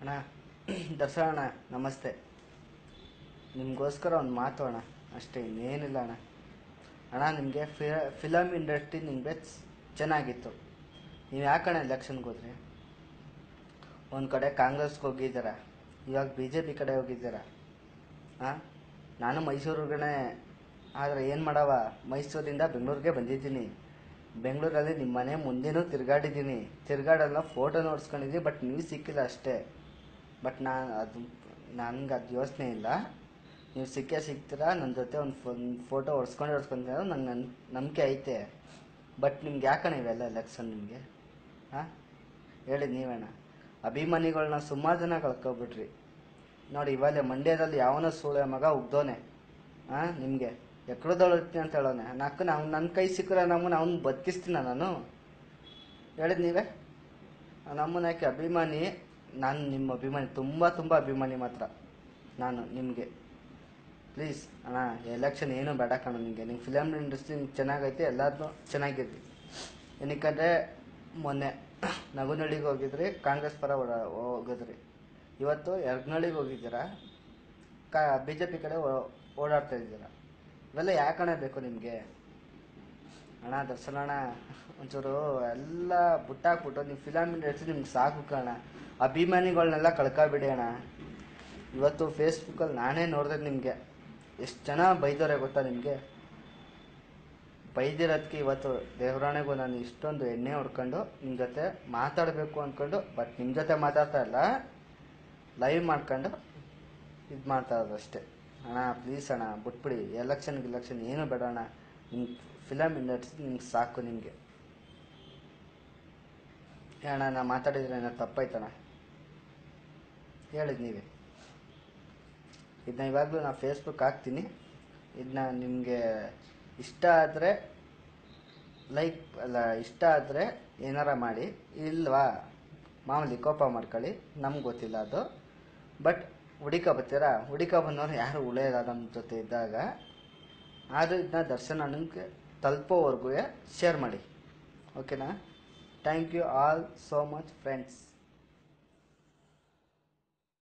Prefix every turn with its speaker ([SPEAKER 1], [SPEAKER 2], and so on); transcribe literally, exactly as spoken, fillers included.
[SPEAKER 1] ಅಣ್ಣ ದರ್ಶನ ಅಣ್ಣ ನಮಸ್ತೆ. ನಿಮಗೋಸ್ಕರ ಒಂದು ಮಾತು ಅಣ್ಣ, ಅಷ್ಟೇ, ಇನ್ನೇನಿಲ್ಲ ಅಣ್ಣ. ಅಣ್ಣ ನಿಮಗೆ ಫಿಲಮ್ ಇಂಡಸ್ಟ್ರಿ ನಿಮಗೆ ಚೆನ್ನಾಗಿತ್ತು, ನೀವು ಯಾಕಣ್ಣ ಎಲೆಕ್ಷನ್ಗೆ ಹೋದ್ರಿ? ಒಂದು ಕಡೆ ಕಾಂಗ್ರೆಸ್ಗೆ ಹೋಗಿದ್ದೀರ, ಇವಾಗ ಬಿ ಜೆ ಪಿ ಕಡೆ ಹೋಗಿದ್ದೀರ. ಹಾಂ, ನಾನು ಮೈಸೂರಿಗೇ, ಆದರೆ ಏನು ಮಾಡವ, ಮೈಸೂರಿಂದ ಬೆಂಗಳೂರಿಗೆ ಬಂದಿದ್ದೀನಿ. ಬೆಂಗಳೂರಲ್ಲಿ ನಿಮ್ಮ ಮನೆ ಮುಂದೆನೂ ತಿರುಗಾಡಿದ್ದೀನಿ, ತಿರುಗಾಡಲ್ಲ ಫೋಟೋ ನೋಡ್ಸ್ಕೊಂಡಿದ್ದೀನಿ, ಬಟ್ ನೀವು ಸಿಕ್ಕಿಲ್ಲ ಅಷ್ಟೇ. ಬಟ್ ನಾನು ಅದು ನನಗೆ ಅದು ಯೋಚನೆ ಇಲ್ಲ, ನೀವು ಸಿಕ್ಕೇ ಸಿಗ್ತೀರಾ. ನನ್ನ ಜೊತೆ ಒಂದು ಫೋನ್ ಫೋಟೋ ಹೊಡ್ಸ್ಕೊಂಡು ಹೊಡ್ಸ್ಕೊಂತೀರ, ನಂಗೆ ನನ್ನ ನಂಬಿಕೆ ಐತೆ. ಬಟ್ ನಿಮ್ಗೆ ಯಾಕಣ್ಣ ಇವೆಲ್ಲ ಎಲೆಕ್ಷನ್ ನಿಮಗೆ? ಹಾಂ, ಹೇಳಿದ್ದು ನೀವೇಣ. ಅಭಿಮಾನಿಗಳನ್ನ ಸುಮಾರು ಜನ ಕಳ್ಕೊಬಿಟ್ರಿ ನೋಡಿ. ಇವಾಗಲೇ ಮಂಡ್ಯದಲ್ಲಿ ಯಾವನೋ ಸೂಳೆ ಮಗ ಉಗ್ದೋನೆ, ಹಾಂ, ನಿಮಗೆ ಎಕ್ಕಡದೊಳಗ್ತೀನಿ ಅಂತ ಹೇಳೋನೆ. ನಾಲ್ಕು ನಾವು ನನ್ನ ಕೈ ಸಿಕ್ಕರೆ ನಮ್ಮನ್ನ ಅವ್ನು ಬದುಕಿಸ್ತೀನ ನಾನು? ಹೇಳಿದ್ ನೀವೇ. ನಮ್ಮನ್ನ ಯಾಕೆ ಅಭಿಮಾನಿ, ನಾನು ನಿಮ್ಮ ಅಭಿಮಾನಿ, ತುಂಬ ತುಂಬ ಅಭಿಮಾನಿ ಮಾತ್ರ ನಾನು ನಿಮಗೆ. ಪ್ಲೀಸ್ ಅಣ್ಣ, ಎಲೆಕ್ಷನ್ ಏನೂ ಬೇಡ ಕಣ ನಿಮಗೆ. ನಿಮ್ಮ ಫಿಲಮ್ ಇಂಡಸ್ಟ್ರಿ ಚೆನ್ನಾಗೈತೆ, ಎಲ್ಲದನ್ನೂ ಚೆನ್ನಾಗಿರ್ಲಿ. ಏನಕ್ಕಂದರೆ ಮೊನ್ನೆ ನಗುನಳ್ಳಿಗೆ ಹೋಗಿದ್ರಿ, ಕಾಂಗ್ರೆಸ್ ಪರ ಓಡಾ ಹೋಗಿದ್ರಿ. ಇವತ್ತು ಯರ್ಗನಳ್ಳಿಗೆ ಹೋಗಿದ್ದೀರಾ, ಕಾ ಬಿ ಜೆ ಪಿ ಕಡೆ ಓಡಾಡ್ತಾ ಇದ್ದೀರಾ. ಇವೆಲ್ಲ ಯಾಕಣ್ಣ ಬೇಕು ನಿಮಗೆ? ಅಣ್ಣ ದರ್ಶನ ಅಣ್ಣ, ಒಂಚೂರು ಎಲ್ಲ ಬಿಟ್ಟಾಕ್ಬಿಟ್ಟು ನೀವು ಫಿಲಮ್ ಇಂಡಸ್ಟ್ರಿ ನಿಮ್ಗೆ ಸಾಕು ಕಣ. ಅಭಿಮಾನಿಗಳನ್ನೆಲ್ಲ ಕಳ್ಕೊಬಿಡಿ ಅಣ್ಣ. ಇವತ್ತು ಫೇಸ್ಬುಕ್ಕಲ್ಲಿ ನಾನೇ ನೋಡಿದೆ, ನಿಮಗೆ ಎಷ್ಟು ಜನ ಬೈದವ್ರೆ ಗೊತ್ತಾ ನಿಮಗೆ? ಬೈದಿರೋದಕ್ಕೆ ಇವತ್ತು ದೇವರಾಣೆಗೂ ನಾನು ಇಷ್ಟೊಂದು ಎಣ್ಣೆ ಹೊಡ್ಕೊಂಡು ನಿಮ್ಮ ಜೊತೆ ಮಾತಾಡಬೇಕು ಅಂದ್ಕೊಂಡು, ಬಟ್ ನಿಮ್ಮ ಜೊತೆ ಮಾತಾಡ್ತಾ ಇಲ್ಲ, ಲೈವ್ ಮಾಡ್ಕೊಂಡು ಇದು ಮಾಡ್ತಾ ಇರೋದು ಅಷ್ಟೇ. ಅಣ್ಣ ಪ್ಲೀಸ್ ಅಣ್ಣ, ಬಿಟ್ಬಿಡಿ. ಎಲೆಕ್ಷನ್ಗೆ ಇಲೆಕ್ಷನ್ ಏನೂ ಬೇಡ ಅಣ್ಣ. ನಿಮ್ಮ ಫಿಲಮ್ ಇಂಡಸ್ಟ್ರಿ ನಿಮ್ಗೆ ಸಾಕು. ನಿಮಗೆ ಅಣ್ಣ ನಾ ಮಾತಾಡಿದ್ರೆ ಏನೋ ತಪ್ಪಾಯ್ತಣ್ಣ? ಹೇಳಿದ್ ನೀವೇ. ಇದನ್ನ ಇವಾಗಲೂ ನಾನು ಫೇಸ್ಬುಕ್ ಹಾಕ್ತೀನಿ. ಇದನ್ನ ನಿಮಗೆ ಇಷ್ಟ ಆದರೆ ಲೈಕ್ ಅಲ್ಲ, ಇಷ್ಟ ಆದರೆ ಏನಾರ ಮಾಡಿ, ಇಲ್ವಾ ಮಾಮೂಲಿ ಕೋಪ ಮಾಡ್ಕೊಳ್ಳಿ, ನಮ್ಗೆ ಗೊತ್ತಿಲ್ಲ ಅದು. ಬಟ್ ಹುಡಿಕ ಬರ್ತೀರಾ, ಹುಡಿಕ ಬಂದವ್ರು ಯಾರು ಉಳಿಯೋದ ನಮ್ಮ ಜೊತೆ ಇದ್ದಾಗ. ಆದರೂ ಇದನ್ನ ದರ್ಶನ ಅಣ್ಣಂಗೆ ತಲುಪೋವರೆಗೂ ಶೇರ್ ಮಾಡಿ, ಓಕೆನಾ? Thank you all so much friends.